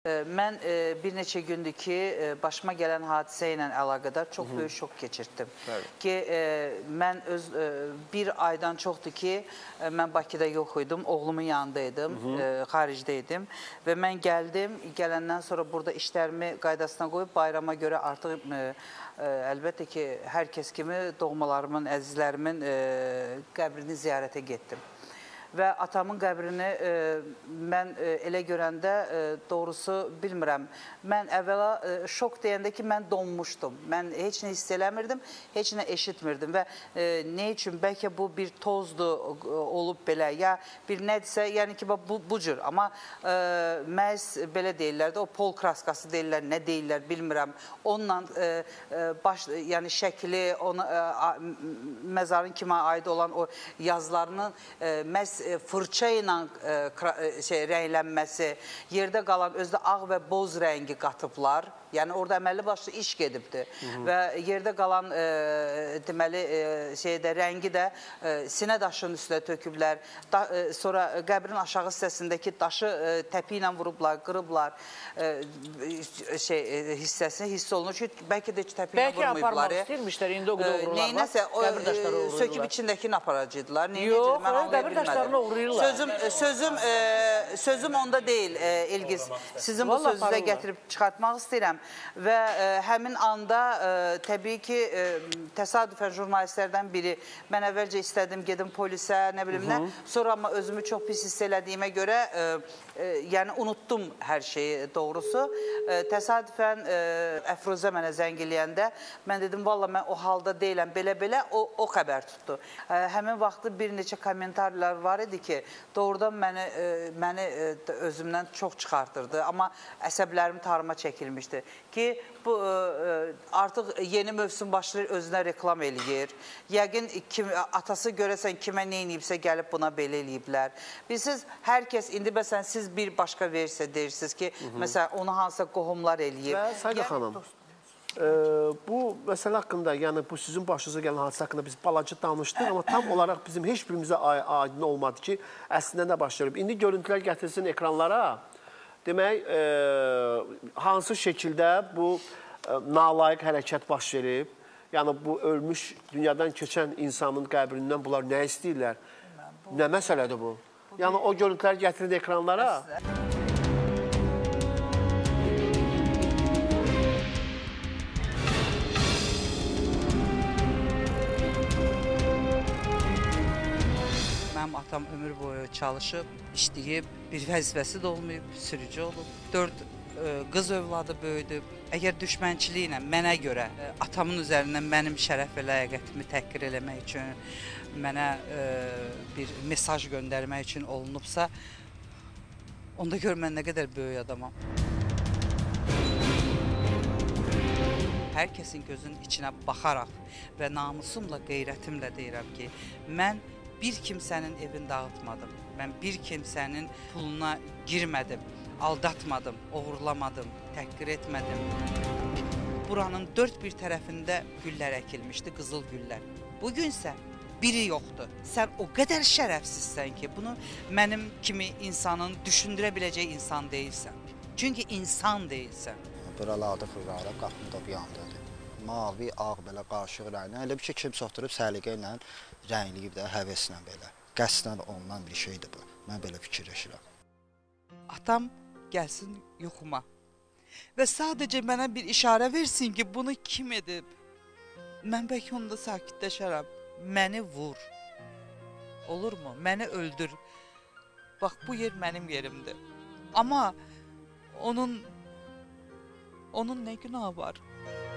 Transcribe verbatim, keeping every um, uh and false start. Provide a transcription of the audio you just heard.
Mən e, bir neçə gündür ki, e, başıma gələn hadisə ilə əlaqədar çox böyük şok keçirtdim. Bəli. Ki, e, mən öz e, bir aydan çoxdur ki, e, mən Bakıda yox idim, oğlumun yanındaydım, e, xaricdə idim. Və mən gəldim, gələndən sonra burada işlərimi qaydasına qoyub, bayrama görə artıq e, e, əlbəttə ki, hər kəs kimi doğmalarımın, əzizlərimin e, qəbrini ziyarətə getdim. Və atamın qəbrini e, mən e, elə görəndə e, doğrusu bilmirəm. Mən əvvəla e, şok deyəndə ki, mən donmuşdum. Mən heç nə hiss eləmirdim, heç nə eşitmirdim. Və e, nə üçün? Bəlkə bu bir tozdur e, olub belə, ya bir nədirsə, yəni ki, bu, bu cür. Amma e, məhz belə deyirlər də, o pol kraskası deyirlər, nə deyirlər, bilmirəm. Onunla e, baş, yəni şəkli, ona, e, məzarın kimə aid olan o yazılarının e, məhz fırça ilə e, şey, rənglənməsi, yerdə qalan özdə ağ və boz rəngi qatıblar. Yəni orada əməlli başlı iş gedibdir. Hı -hı. Və yerdə qalan e, deməli e, şeydə rəngi də e, sinə daşının üstünə töküblər. Da, e, sonra qəbrin aşağı hissəsindəki daşı e, təpi ilə vurublar, qırıblar. E, şey e, hissəsini hiss olunur ki, bəlkə də təpi ilə vurmayıblar. Bəlkə aparmaq istəyirmişlər, indi o qədər uğurlar var. Neynəsə, o, e, söküb içindəkini aparacaqdılar. Yox, qəbir daşlarını uğurlayırlar. Sözüm, sözüm, e, sözüm onda deyil, e, İlgiz. Sizin bu Vallahi sözünüzə gətirib çıxartmaq istəyirəm. Və e, həmin anda e, təbii ki, e, təsadüfən jurnalistlərdən biri, mən əvvəlcə istədim, gedim polisə, nə bilim nə, sonra amma özümü çox pis hiss elədiyimə görə, e, e, yəni unutdum hər şeyi doğrusu. E, təsadüfən e, Əfruzə mənə zəng eləyəndə, mən dedim, valla mən o halda deyiləm, belə-belə, o, o xəbər tutdu. E, həmin vaxtı bir neçə kommentarlar var idi ki, doğrudan məni, e, məni e, özümdən çox çıxartırdı, amma əsəblərim tarıma çəkilmişdi. Ki, bu e, artıq yeni mövsüm başlayır, özünə reklam eləyir. Yəqin kim, atası görəsən kimə nə eləyibsə gəlib buna belə eləyiblər. Bilirsiniz, hər kəs, indi məsələn siz bir başqa versiya deyirsiniz ki, Hı -hı. məsələn onu hansısa qohumlar eləyib. Və Sayda xanım, e, bu məsələ haqqında, yəni bu sizin başınıza gələn hadisə haqqında biz balacı danışdıq, amma tam olaraq bizim heç birimizə aydın olmadı ki, əslində nə başlayıb. İndi görüntülər gətirsin ekranlara. Demək, e, hansı şəkildə bu e, nalayiq hərəkət baş verib? Yəni, bu ölmüş, dünyadan keçən insanın qəbrindən bunlar nə istəyirlər? Nə məsələdir bu? Yəni, o görüntülər gətirin ekranlara. Mənim atam ömür boyu çalışıb, işləyib, bir vəzifəsi də olmayıb, sürücü olub. Dörd e, qız övladı böyüdüb. Əgər düşmənçiliklə mənə görə e, atamın üzərindən mənim şərəf və ləyaqətimi təhqir eləmək üçün, mənə e, bir mesaj göndərmək üçün olunubsa, onda gör mən nə qədər böyük adamam. Hər kəsin gözünün içinə baxaraq və namusumla, qeyrətimlə deyirəm ki, mən bir kimsənin evini dağıtmadım. Mən bir kimsənin puluna girmədim, aldatmadım, oğurlamadım, təhqir etmədim. Buranın dörd bir tərəfində güllər əkilmişdi, qızıl güllər. Bugünsə biri yoxdur. Sən o qədər şərəfsizsən ki, bunu mənim kimi insanın düşündürə biləcək insan deyilsən. Çünki insan deyilsən. Buralarda fırlarım, qapımda bir yandadır. Mavi, ağ, belə qarışıq rənglə. Elə bir ki, kimsə oturub səliqə ilə rəngliyib də, həvəslə belə. Qəsdən olunan bir şeydir bu. Mən belə fikirləşirəm. Atam gəlsin yuxuma və sadəcə mənə bir işarə versin ki, bunu kim edib? Mən bəlkə onda sakitləşərəm. Məni vur. Olurmu? Məni öldür. Bax, bu yer mənim yerimdir. Amma onun, onun nə günahı var?